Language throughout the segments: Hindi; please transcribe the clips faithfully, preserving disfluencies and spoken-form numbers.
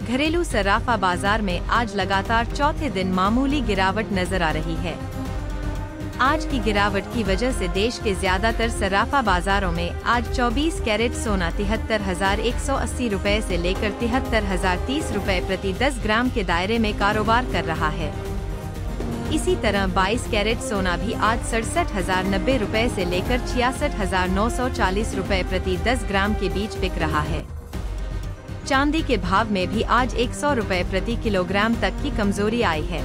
घरेलू सराफा बाजार में आज लगातार चौथे दिन मामूली गिरावट नजर आ रही है। आज की गिरावट की वजह से देश के ज्यादातर सराफा बाजारों में आज चौबीस कैरेट सोना तिहत्तर हजार एक सौ अस्सी रूपए से लेकर तिहत्तर हजार तीस रूपए प्रति दस ग्राम के दायरे में कारोबार कर रहा है। इसी तरह बाईस कैरेट सोना भी आज सड़सठ हजार नब्बे रूपए से लेकर छियासठ हजार नौ सौ चालीस रूपए प्रति दस ग्राम के बीच बिक रहा है। चांदी के भाव में भी आज एक सौ रूपए प्रति किलोग्राम तक की कमजोरी आई है।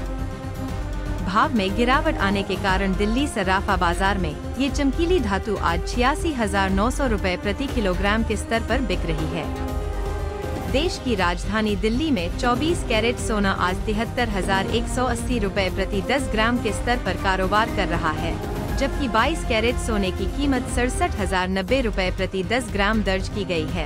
भाव में गिरावट आने के कारण दिल्ली सराफा बाजार में ये चमकीली धातु आज छियासी हजार नौ सौ रूपए प्रति किलोग्राम के स्तर पर बिक रही है। देश की राजधानी दिल्ली में चौबीस कैरेट सोना आज तिहत्तर हजार एक सौ अस्सी रूपए प्रति दस ग्राम के स्तर पर कारोबार कर रहा है, जबकि बाईस कैरेट सोने की कीमत सड़सठ हजार नब्बे रूपए प्रति दस ग्राम दर्ज की गई है।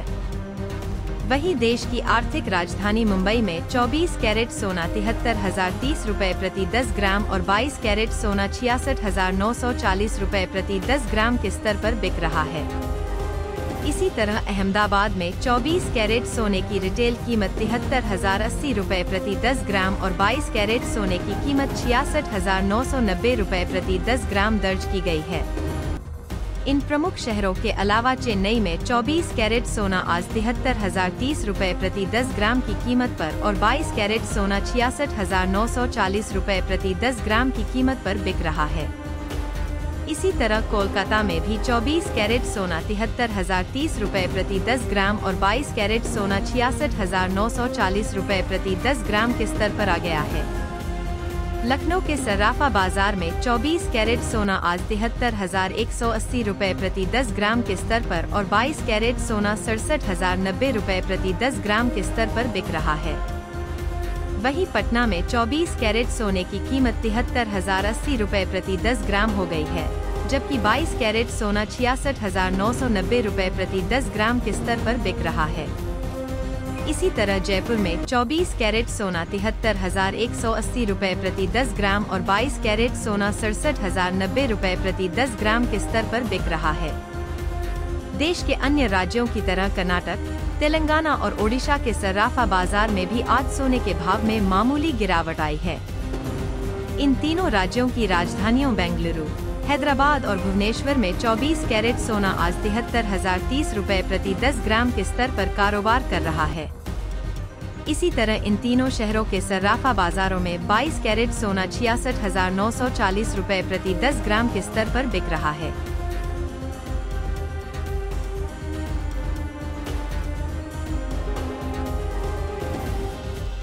वहीं देश की आर्थिक राजधानी मुंबई में चौबीस कैरेट सोना तिहत्तर हजार तीस रूपए प्रति दस ग्राम और बाईस कैरेट सोना छियासठ हजार नौ सौ चालीस रूपए प्रति दस ग्राम के स्तर पर बिक रहा है। इसी तरह अहमदाबाद में चौबीस कैरेट सोने की रिटेल कीमत तिहत्तर हजार अस्सी रूपए प्रति दस ग्राम और बाईस कैरेट सोने की कीमत छियासठ हजार नौ सौ नब्बे रूपए प्रति दस ग्राम दर्ज की गई है। इन प्रमुख शहरों के अलावा चेन्नई में चौबीस कैरेट सोना आज तिहत्तर हजार तीस रूपए प्रति दस ग्राम की कीमत पर और बाईस कैरेट सोना छियासठ हजार नौ सौ चालीस रूपए प्रति दस ग्राम की कीमत पर बिक रहा है। इसी तरह कोलकाता में भी चौबीस कैरेट सोना तिहत्तर हजार तीस रूपए प्रति दस ग्राम और बाईस कैरेट सोना छियासठ हजार नौ सौ चालीस रूपए प्रति दस ग्राम के स्तर पर आ गया है। लखनऊ के सराफा बाजार में चौबीस कैरेट सोना आज तिहत्तर हजार एक सौ अस्सी रूपए प्रति दस ग्राम के स्तर पर और बाईस कैरेट सोना सड़सठ हजार नब्बे रूपए प्रति दस ग्राम के स्तर पर बिक रहा है। वहीं पटना में चौबीस कैरेट सोने की कीमत तिहत्तर हजार अस्सी रूपए प्रति दस ग्राम हो गई है, जबकि बाईस कैरेट सोना छियासठ हजार नौ सौ नब्बे रूपए प्रति दस ग्राम के स्तर पर बिक रहा है। इसी तरह जयपुर में चौबीस कैरेट सोना तिहत्तर हजार एक सौ अस्सी रूपए प्रति दस ग्राम और बाईस कैरेट सोना सड़सठ हजार नब्बे रूपए प्रति दस ग्राम के स्तर पर बिक रहा है। देश के अन्य राज्यों की तरह कर्नाटक, तेलंगाना और ओडिशा के सराफा बाजार में भी आज सोने के भाव में मामूली गिरावट आई है। इन तीनों राज्यों की राजधानियों बेंगलुरु, हैदराबाद और भुवनेश्वर में चौबीस कैरेट सोना आज तिहत्तर हजार तीस रूपए प्रति दस ग्राम के स्तर पर कारोबार कर रहा है। इसी तरह इन तीनों शहरों के सराफा बाजारों में बाईस कैरेट सोना छियासठ हजार नौ सौ चालीस रूपए प्रति दस ग्राम के स्तर पर बिक रहा है।